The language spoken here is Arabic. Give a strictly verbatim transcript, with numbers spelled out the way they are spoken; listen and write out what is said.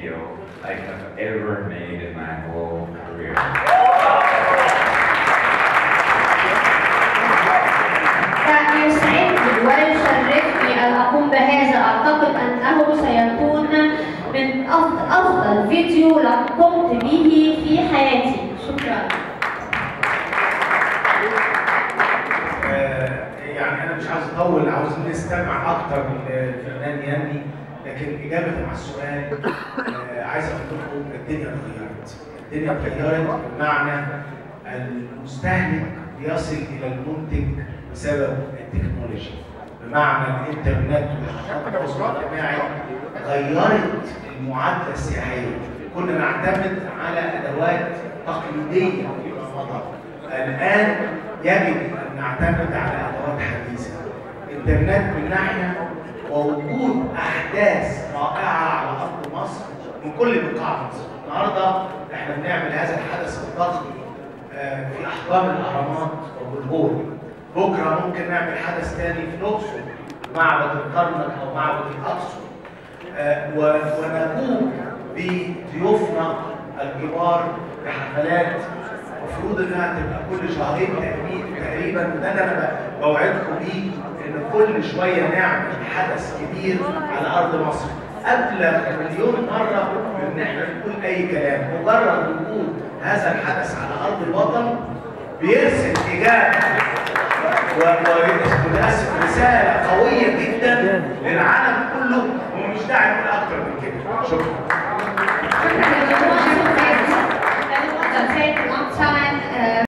video I have ever made in my whole career. يسعدني ويشرفني أن أقوم بهذا. أعتقد أنه سيكون من أفضل فيديو قمت به في حياتي. شكرا. يعني أنا مش عاوز أطول، عاوز نستمع أكتر للفنان ياني، لكن إجابة على السؤال عايز أقول لكم الدنيا اتغيرت. الدنيا اتغيرت بمعنى المستهلك يصل إلى المنتج بسبب التكنولوجيا، بمعنى الإنترنت وشبكات التواصل الاجتماعي غيرت المعادلة السياحية. كنا نعتمد على أدوات تقليدية في المضى، الآن يجب أن نعتمد على أدوات حديثة. الإنترنت من ناحية ووجود أحداث رائعة على أرض مصر من كل بقاع مصر. النهارده احنا بنعمل هذا الحدث الضخم في أحضان الأهرامات وبالهول. بكره ممكن نعمل حدث تاني في الأقصر، معبد الكرنك أو معبد الأقصر، ونقوم بضيوفنا الكبار بحفلات المفروض انها تبقى كل شهرين تقريبا. وده اللي انا بوعدكم بيه، ان كل شويه نعمل حدث كبير على ارض مصر. ابلغ مليون مره من ان احنا نقول اي كلام. مجرد وجود هذا الحدث على ارض الوطن بيرسل اجابه وللاسف رساله قويه جدا للعالم كله، ومش داعي نقول اكتر من كده. شكرا.